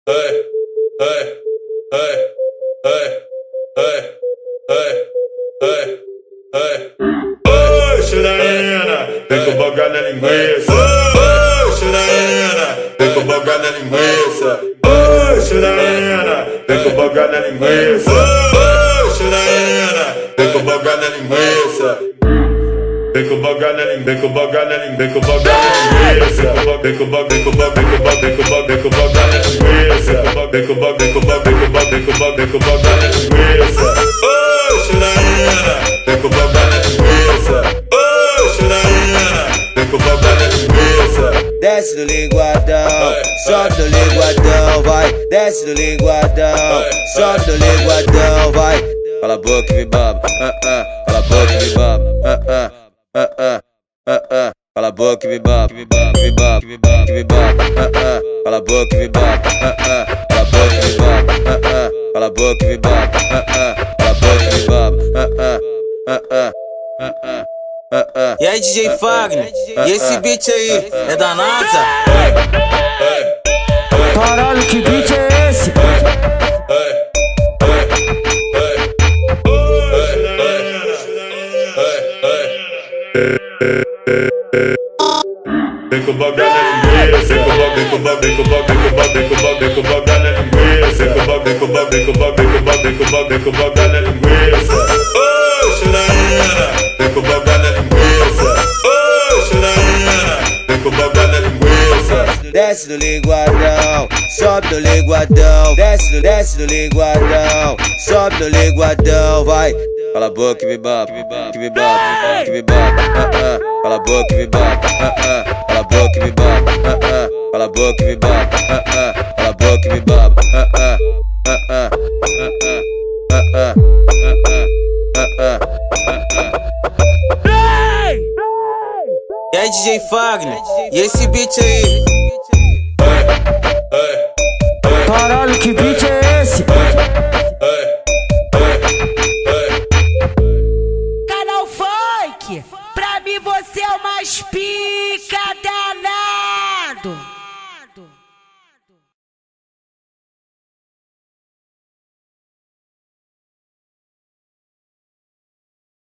Ô, Xanaina, vem com boga na linguiça. Ô, Xanaina, vem com boga na linguiça. Ô, Xanaina, vem com boga na linguiça. Ô, Xanaina, vem com boga na linguiça. Vem com boga na linguiça, vem com boga na linguiça, vem com boga na linguiça. Vem com boga, vem com boga, vem com boga, vem com boga, vem com boga na linguiça. Vem com boga, vem com boga, vem com boga, vem com boga, vem com boga na linguiça. Ô, Xanaina, vem com boga na linguiça. Ô, Xanaina, vem com boga na linguiça. Desce do linguadão, sobe do linguadão, vai. Desce do linguadão, sobe do linguadão, vai. Cala a boca e me baba, cala a boca e me baba, cala a boca e me baba, me baba, me baba, cala a boca e me baba, cala a boca e me baba, cala a boca e me baba, cala a boca e me baba. E aí, DJ Fagner, e esse beat aí, é da NASA? Caralho, que beat é esse? Vem com boga na linguiça, vem com boga, vem com boga, vem com boga, vem com boga, vem com boga na linguiça. Vem com boga, vem com boga, vem com boga, vem com boga, vem com boga, vem com boga na linguiça. Ô, Xanaina, vem com boga na linguiça. Ô, Xanaina, vem com boga na linguiça. Desce do linguadão, sobe do linguadão. Desce do linguadão, sobe do linguadão, vai. Cala a boca e me baba, que me baba, que me baba, cala a boca e me baba, cala a boca e me baba, cala a boca e me baba, cala a boca e me baba. E aí, DJ Fagner, e esse beat aí?